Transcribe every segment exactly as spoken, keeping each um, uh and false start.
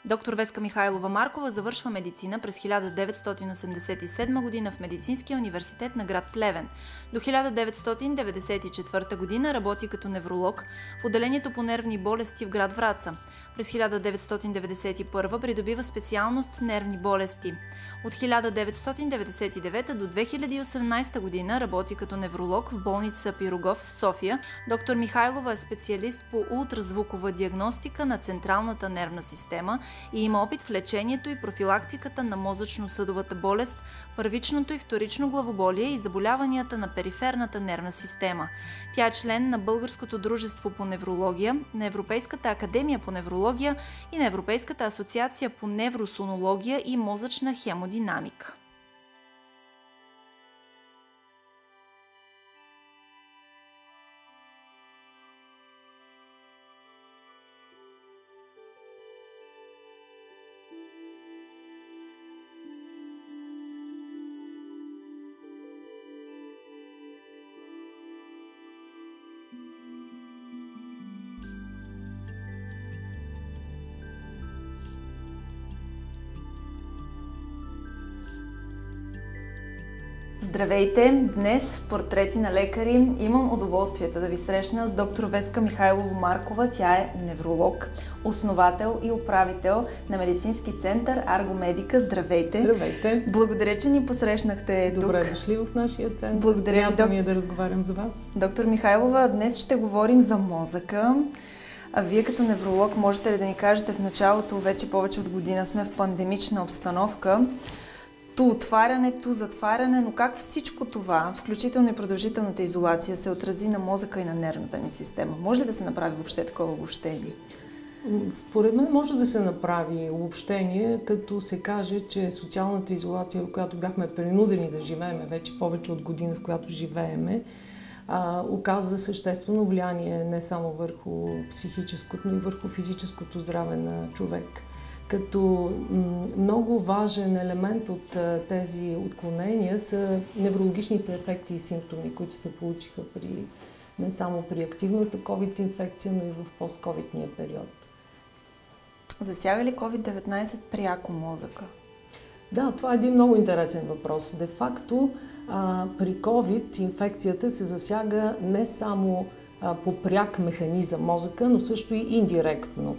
Доктор Веска Михайлова Маркова завършва медицина през хиляда деветстотин осемдесет и седма година в Медицинския университет на град Плевен. До хиляда деветстотин деветдесет и четвърта година работи като невролог в отделението по нервни болести в град Враца. През хиляда деветстотин деветдесет и първа придобива специалност нервни болести. От хиляда деветстотин деветдесет и девета до две хиляди и осемнадесета година работи като невролог в болница Пирогов в София. Доктор Михайлова е специалист по ултразвукова диагностика на централната нервна система и има опит в лечението и профилактиката на мозъчно-съдовата болест, първичното и вторично главоболие и заболяванията на периферната нервна система. Тя е член на Българското дружество по неврология, на Европейската академия по неврология и на Европейската асоциация по невросонология и мозъчна хемодинамика. Здравейте! Днес в Портрети на лекари имам удоволствието да ви срещна с доктор Веска Михайлова Маркова. Тя е невролог, основател и управител на медицински център Арго Медика. Здравейте! Здравейте! Благодаря, че ни посрещнахте тук. Добре дошли в нашия център. Благодаря ви, док... ми е да разговарям за вас. Доктор Михайлова, днес ще говорим за мозъка. А вие като невролог можете ли да ни кажете, в началото, вече повече от година сме в пандемична обстановка, ту отваряне, ту затваряне, но как всичко това, включително и продължителната изолация, се отрази на мозъка и на нервната ни система? Може ли да се направи въобще такова обобщение? Според мен може да се направи обобщение, като се каже, че социалната изолация, в която бяхме принудени да живеем вече повече от година, в която живееме, а, оказа съществено влияние не само върху психическото, но и върху физическото здраве на човек. Като много важен елемент от тези отклонения са неврологичните ефекти и симптоми, които се получиха при, не само при активната ковид инфекция, но и в постковидния период. Засяга ли ковид деветнадесет пряко мозъка? Да, това е един много интересен въпрос. Де факто при COVID инфекцията се засяга не само а, по пряк механизъм мозъка, но също и индиректно.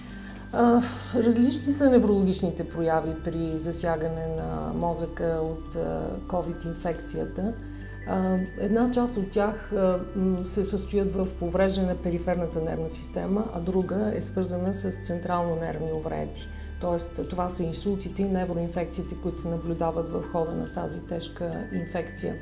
Различни са неврологичните прояви при засягане на мозъка от ковид инфекцията. Една част от тях се състоят в повреждане на периферната нервна система, а друга е свързана с централно-нервни увреди. Тоест, това са инсултите и невроинфекциите, които се наблюдават в хода на тази тежка инфекция.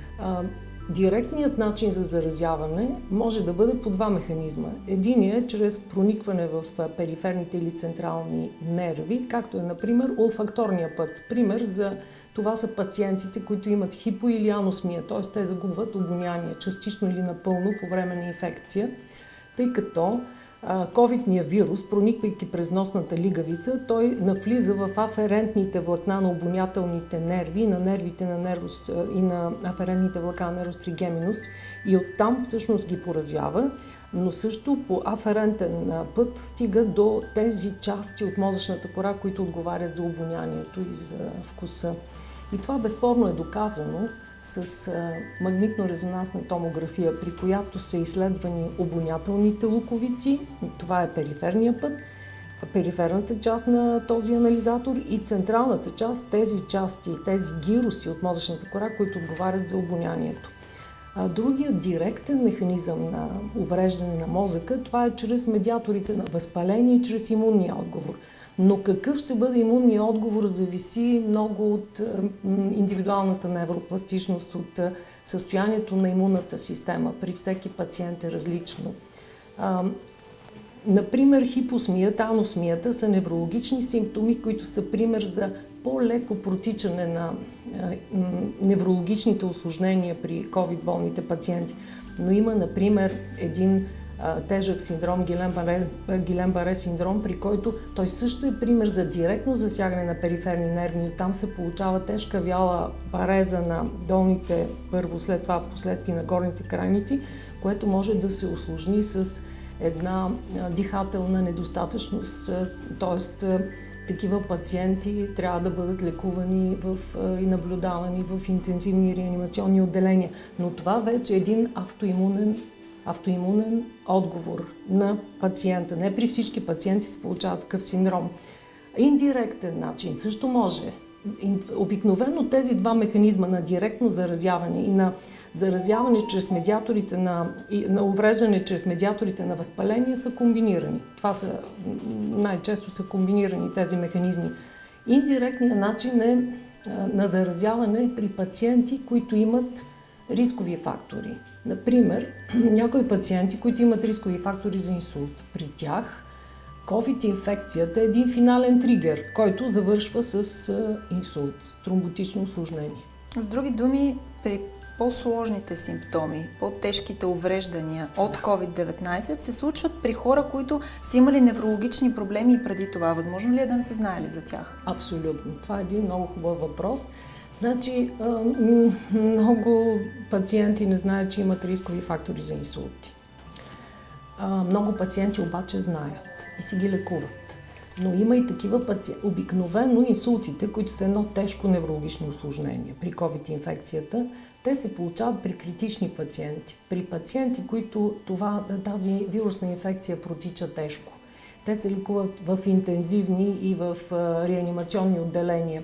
Директният начин за заразяване може да бъде по два механизма. Единият е чрез проникване в периферните или централни нерви, както е, например, олфакторния път. Пример за това са пациентите, които имат хипо- или аносмия, т.е. те загубват обоняние, частично или напълно по време на инфекция, тъй като ковидният вирус, прониквайки през носната лигавица, той навлиза в аферентните влакна на обонятелните нерви, на нервите на нервус и на аферентните влакна на нервус тригеминус и оттам всъщност ги поразява, но също по аферентен път стига до тези части от мозъчната кора, които отговарят за обонянието и за вкуса. И това безспорно е доказано с магнитно-резонансна томография, при която са изследвани обонятелните луковици, това е периферния път, периферната част на този анализатор и централната част, тези части, тези гируси от мозъчната кора, които отговарят за обонянието. Другият директен механизъм на увреждане на мозъка, това е чрез медиаторите на възпаление и чрез имунния отговор. Но какъв ще бъде имунният отговор, зависи много от индивидуалната невропластичност, от състоянието на имунната система. При всеки пациент е различно. Например, хипосмията, аносмията са неврологични симптоми, които са пример за по-леко протичане на неврологичните усложнения при ковид-болните пациенти. Но има, например, един тежък синдром, Гилен-Баре синдром, при който той също е пример за директно засягане на периферни нервни. Оттам се получава тежка вяла пареза на долните, първо, след това последствие на горните крайници, което може да се усложни с една дихателна недостатъчност, т.е. такива пациенти трябва да бъдат лекувани в, и наблюдавани в интензивни реанимационни отделения. Но това вече е един автоимунен, автоимунен отговор на пациента. Не при всички пациенти се получава такъв синдром. Индиректен начин също може. Обикновено тези два механизма на директно заразяване и на заразяване чрез медиаторите на, на увреждане чрез медиаторите на възпаление са комбинирани. Това са, най-често са комбинирани тези механизми. Индиректният начин е на заразяване при пациенти, които имат рискови фактори. Например, някои пациенти, които имат рискови фактори за инсулт. При тях ковид-инфекцията е един финален тригер, който завършва с инсулт, тромботично усложнение. С други думи, при по-сложните симптоми, по-тежките увреждания от ковид деветнайсет се случват при хора, които са имали неврологични проблеми и преди това. Възможно ли е да не се знаели за тях? Абсолютно. Това е един много хубав въпрос. Значи, много пациенти не знаят, че имат рискови фактори за инсулти. Много пациенти обаче знаят и си ги лекуват. Но има и такива пациенти. Обикновено инсултите, които са едно тежко неврологично усложнение при ковид-инфекцията, те се получават при критични пациенти. При пациенти, които това, тази вирусна инфекция протича тежко. Те се лекуват в интензивни и в реанимационни отделения.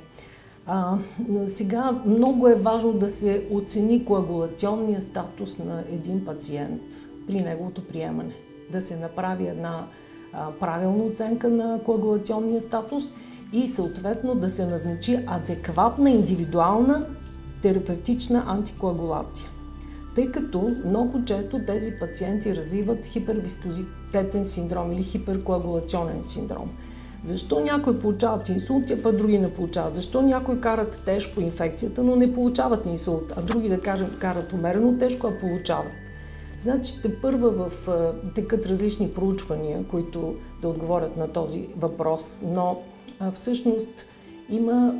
А, сега много е важно да се оцени коагулационния статус на един пациент при неговото приемане. Да се направи една а, правилна оценка на коагулационния статус и съответно да се назначи адекватна индивидуална терапевтична антикоагулация. Тъй като много често тези пациенти развиват хипервискозитетен синдром или хиперкоагулационен синдром. Защо някои получават инсулт, а пък други не получават? Защо някои карат тежко инфекцията, но не получават инсулт, а други, да кажем, карат умерено тежко, а получават? Значи, тепърва в текат различни проучвания, които да отговорят на този въпрос, но а, всъщност има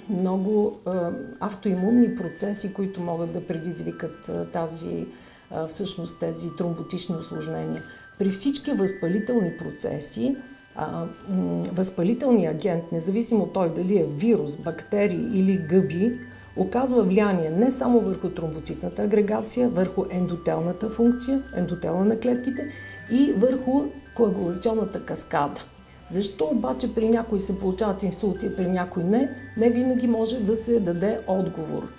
много а, автоимунни процеси, които могат да предизвикат а, тази, а, всъщност тези тромботични усложнения. При всички възпалителни процеси, а, възпалителният агент, независимо той дали е вирус, бактерии или гъби, оказва влияние не само върху тромбоцитната агрегация, върху ендотелната функция, ендотела на клетките и върху коагулационната каскада. Защо обаче при някои се получават инсулти, а при някои не, не винаги може да се даде отговор.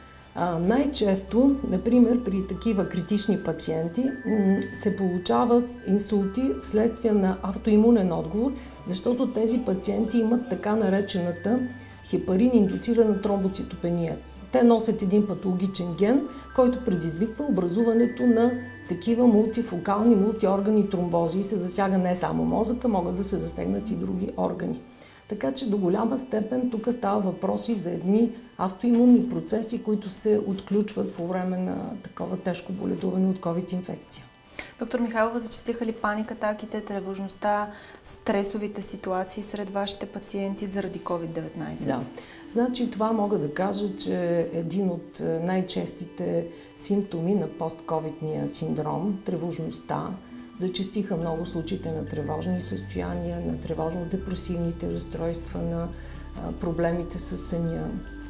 Най-често, например, при такива критични пациенти се получават инсулти вследствие на автоимунен отговор, защото тези пациенти имат така наречената хепарин-индуцирана тромбоцитопения. Те носят един патологичен ген, който предизвиква образуването на такива мултифокални, мултиорганни тромбози и се засяга не само мозъка, могат да се засегнат и други органи. Така че до голяма степен тук става въпроси за едни автоимунни процеси, които се отключват по време на такова тежко боледуване от ковид-инфекция. Доктор Михайлова, зачестиха ли паникатаките, тревожността, стресовите ситуации сред вашите пациенти заради ковид деветнайсет? Да. Значи това мога да кажа, че един от най-честите симптоми на постковидния синдром, тревожността, зачестиха много случаите на тревожни състояния, на тревожно-депресивните разстройства, на проблемите с съня.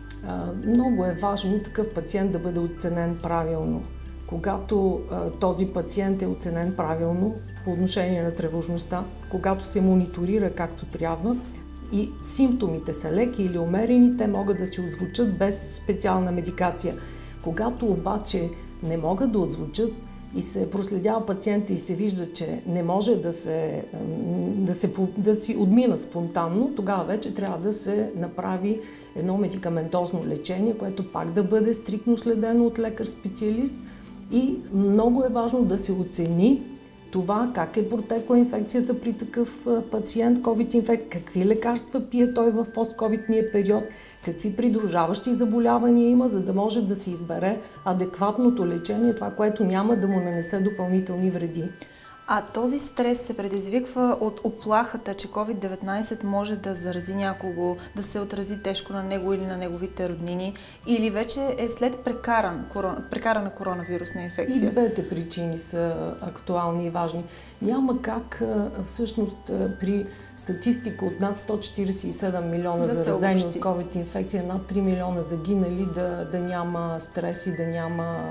Много е важно такъв пациент да бъде оценен правилно. Когато а, този пациент е оценен правилно по отношение на тревожността, когато се мониторира както трябва и симптомите са леки или умерени, те могат да се отзвучат без специална медикация. Когато обаче не могат да отзвучат и се проследява пациента и се вижда, че не може да, се, да, се, да си отминат спонтанно, тогава вече трябва да се направи едно медикаментозно лечение, което пак да бъде стриктно следено от лекар-специалист. И много е важно да се оцени това как е протекла инфекцията при такъв пациент, ковид-инфект, какви лекарства пие той в постковидния период, какви придружаващи заболявания има, за да може да се избере адекватното лечение, това, което няма да му нанесе допълнителни вреди. А този стрес се предизвиква от оплахата, че ковид деветнайсет може да зарази някого, да се отрази тежко на него или на неговите роднини, или вече е след прекаран, корон, прекарана коронавирусна инфекция? И двете причини са актуални и важни. Няма как всъщност при статистика от над сто четирийсет и седем милиона да заразени от ковид инфекция, над три милиона загинали, да, да няма стрес и да няма...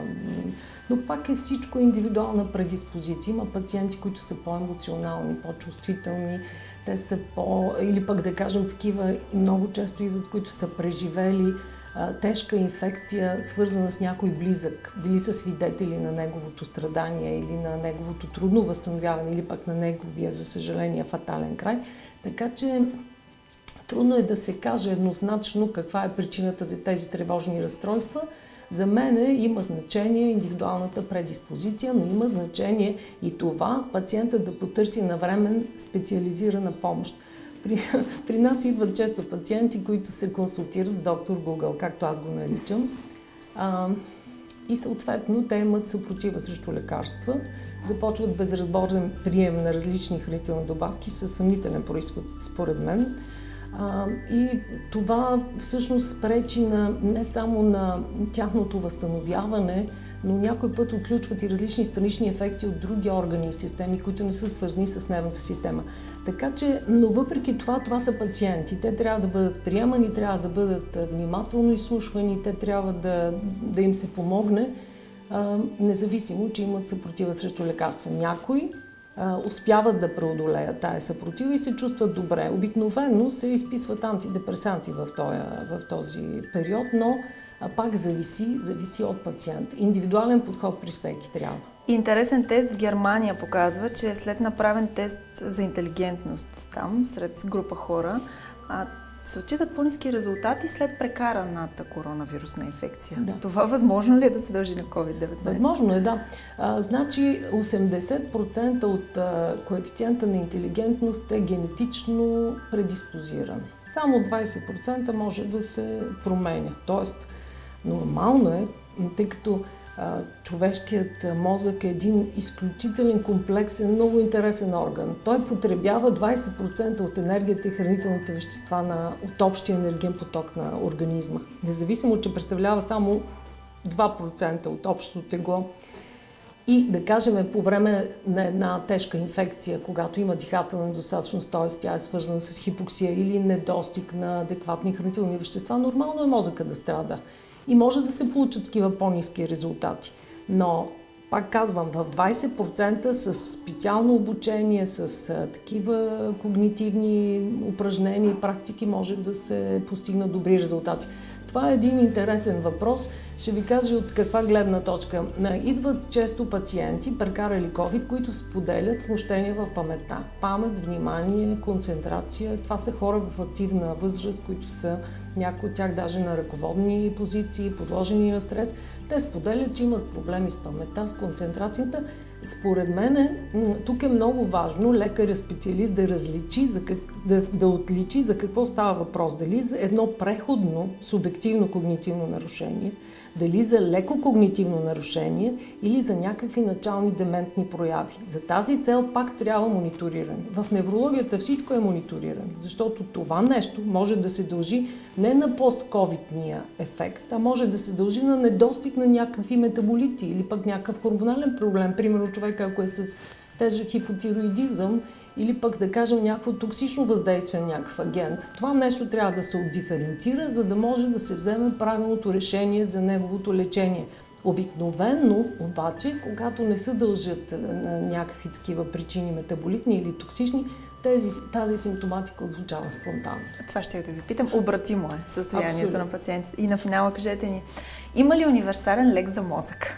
Но пак е всичко индивидуална предиспозиция. Има пациенти, които са по-емоционални, по-чувствителни, те са по... или пък да кажем такива, много често идват, които са преживели а, тежка инфекция, свързана с някой близък. Били са свидетели на неговото страдание или на неговото трудно възстановяване, или пък на неговия, за съжаление, фатален край. Така че трудно е да се каже еднозначно каква е причината за тези тревожни разстройства. За мен има значение индивидуалната предиспозиция, но има значение и това пациентът да потърси навремен специализирана помощ. При, при нас идват често пациенти, които се консултират с доктор Google, както аз го наричам. А, и съответно те имат съпротива срещу лекарства, започват безразборен прием на различни хранителни добавки със съмнителен произход, според мен. А, и това всъщност пречи на, не само на тяхното възстановяване, но някой път отключват и различни странични ефекти от други органи и системи, които не са свързани с нервната система. Така че, но въпреки това, това са пациенти. Те трябва да бъдат приемани, трябва да бъдат внимателно изслушвани, те трябва да, да им се помогне, а, независимо, че имат съпротива срещу лекарства. Някои успяват да преодолеят тая съпротива и се чувстват добре. Обикновено се изписват антидепресанти в този, в този период, но пак зависи, зависи от пациент. Индивидуален подход при всеки трябва. Интересен тест в Германия показва, че след направен тест за интелигентност там, сред група хора, се отчитат по-ниски резултати след прекараната коронавирусна инфекция. Да. Това възможно ли е да се дължи на ковид деветнайсет? Възможно е, да. А, значи осемдесет процента от а, коефициента на интелигентност е генетично предиспозиран. Само двайсет процента може да се променя. Тоест, нормално е, тъй като а, човешкият мозък е един изключителен, комплексен, много интересен орган. Той потребява двайсет процента от енергията и хранителните вещества на, от общия енергиен поток на организма. Независимо, че представлява само два процента от общото тегло. И да кажем, по време на една тежка инфекция, когато има дихателна недостатъчност, т.е. тя е свързана с хипоксия или недостиг на адекватни хранителни вещества, нормално е мозъка да страда. И може да се получат такива по-ниски резултати. Но, пак казвам, в двайсет процента с специално обучение, с а, такива когнитивни упражнения и практики може да се постигнат добри резултати. Това е един интересен въпрос. Ще ви кажа от каква гледна точка. Идват често пациенти, прекарали ковид, които споделят смущение в паметта. Памет, внимание, концентрация. Това са хора в активна възраст, които са някои от тях даже на ръководни позиции, подложени на стрес. Те споделят, че имат проблеми с паметта, с концентрацията. Според мен, тук е много важно лекаря-специалист да различи, за как, да, да отличи за какво става въпрос. Дали за едно преходно субективно когнитивно нарушение, дали за леко когнитивно нарушение или за някакви начални дементни прояви. За тази цел пак трябва мониториране. В неврологията всичко е мониториране, защото това нещо може да се дължи не на постковидния ефект, а може да се дължи на недостиг на някакви метаболити или пък някакъв хормонален проблем. Примерно човека, ако е с тежък хипотироидизъм или пък да кажем някакво токсично въздействие на някакъв агент. Това нещо трябва да се отдиференцира, за да може да се вземе правилното решение за неговото лечение. Обикновено, обаче, когато не се дължат на някакви такива причини метаболитни или токсични, тези, тази симптоматика отзвучава спонтанно. Това ще да ви питам. Обратимо е състоянието Абсолютно. на пациентите. И на финала кажете ни, има ли универсален лек за мозък?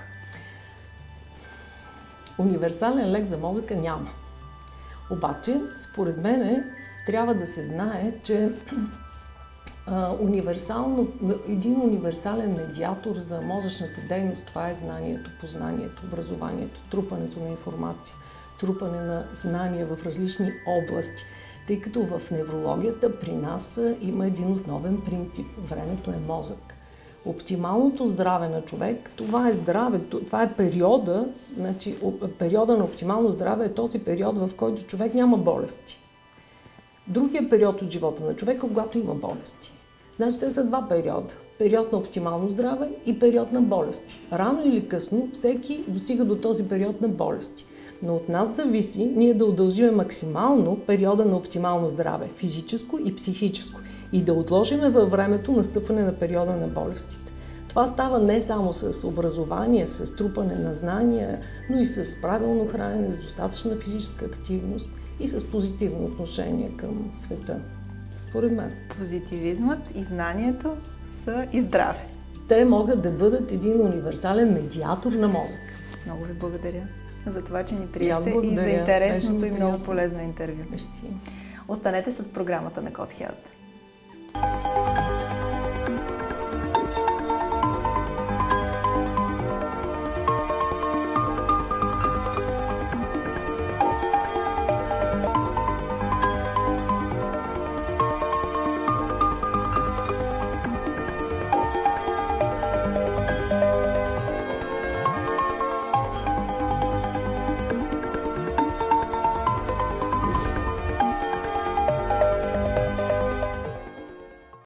Универсален лек за мозъка няма. Обаче, според мен, трябва да се знае, че а, универсално, един универсален медиатор за мозъчната дейност, това е знанието, познанието, образованието, трупането на информация, трупане на знания в различни области. Тъй като в неврологията при нас има един основен принцип – времето е мозък. Оптималното здраве на човек, това е здравето, това е периода, значи периода на оптимално здраве е този период, в който човек няма болести. Другия период от живота на човека, когато има болести. Значи те са два периода. Период на оптимално здраве и период на болести. Рано или късно всеки достига до този период на болести. Но от нас зависи ние да удължиме максимално периода на оптимално здраве, физическо и психическо, и да отложиме във времето настъпване на периода на болестите. Това става не само с образование, с трупане на знания, но и с правилно хранене, с достатъчна физическа активност и с позитивно отношение към света. Според мен. Позитивизмът и знанието са и здраве. Те могат да бъдат един универсален медиатор на мозък. Много ви благодаря за това, че ни приехте и, и за интересното и много полезно интервю. Мерси. Останете с програмата на Код Хелт.